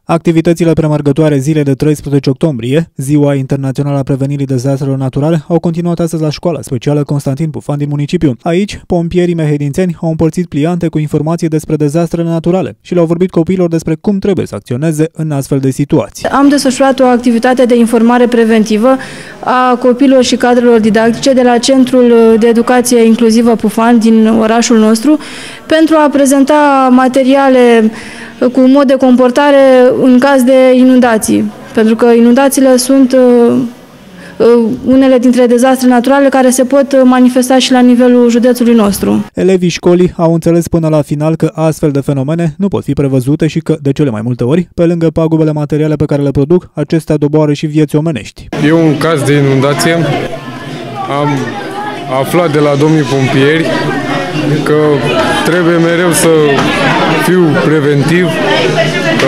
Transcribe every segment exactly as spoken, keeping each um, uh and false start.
Activitățile premergătoare zilei de treisprezece octombrie, Ziua Internațională a Prevenirii Dezastrelor Naturale, au continuat astăzi la școala specială Constantin Pufan din municipiu. Aici, pompierii mehedințeni au împărțit pliante cu informații despre dezastrele naturale și le-au vorbit copiilor despre cum trebuie să acționeze în astfel de situații. Am desfășurat o activitate de informare preventivă a copiilor și cadrelor didactice de la Centrul de Educație Inclusivă Pufan din orașul nostru pentru a prezenta materiale cu mod de comportare în caz de inundații, pentru că inundațiile sunt uh, uh, unele dintre dezastre naturale care se pot manifesta și la nivelul județului nostru. Elevii școlii au înțeles până la final că astfel de fenomene nu pot fi prevăzute și că, de cele mai multe ori, pe lângă pagubele materiale pe care le produc, acestea doboară și vieți omenești. Eu, în caz de inundație, am aflat de la domnii pompieri că trebuie mereu să fiu preventiv, că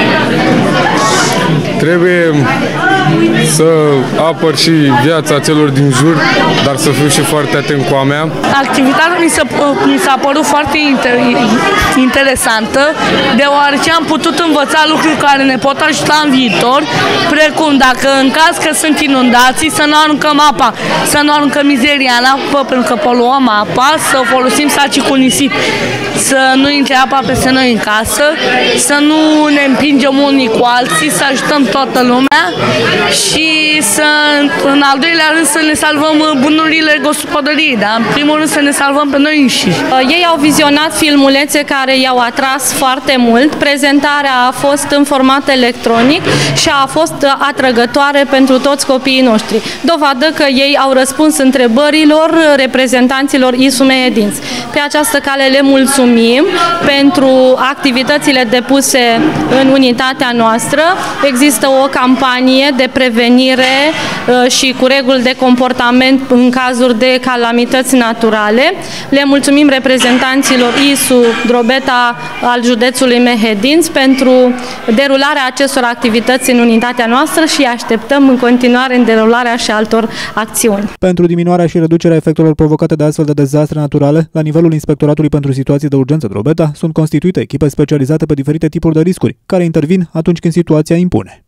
trebuie să apăr și viața celor din jur, dar să fiu și foarte atent cu a mea. Activitatea mi s-a, mi s-a părut foarte inter, interesantă, deoarece am putut învăța lucruri care ne pot ajuta în viitor, precum dacă în caz că sunt inundații, să nu aruncăm apa, să nu aruncăm mizeria în apă, pentru că poluăm apa, să folosim saci cu nisip, să nu intre apa peste noi în casă, să nu ne împingem unii cu alții, să ajutăm toată lumea și să, în al doilea rând, să ne salvăm bunurile gospodăriei, dar în primul rând să ne salvăm pe noi înșiși. Ei au vizionat filmulețe care i-au atras foarte mult, prezentarea a fost în format electronic și a fost atrăgătoare pentru toți copiii noștri, dovadă că ei au răspuns întrebărilor reprezentanților I S U Mehedinți. Pe această cale le mulțumim pentru activitățile depuse în unitatea noastră. Există o campanie de prevenire și cu reguli de comportament în cazuri de calamități naturale. Le mulțumim reprezentanților I S U Drobeta al județului Mehedinți pentru derularea acestor activități în unitatea noastră și așteptăm în continuare în derularea și altor acțiuni. Pentru diminuarea și reducerea efectelor provocate de astfel de dezastre naturale, la nivelul Inspectoratului pentru Situații de Urgență Drobeta sunt constituite echipe specializate pe diferite tipuri de riscuri, care intervin atunci când situația impune.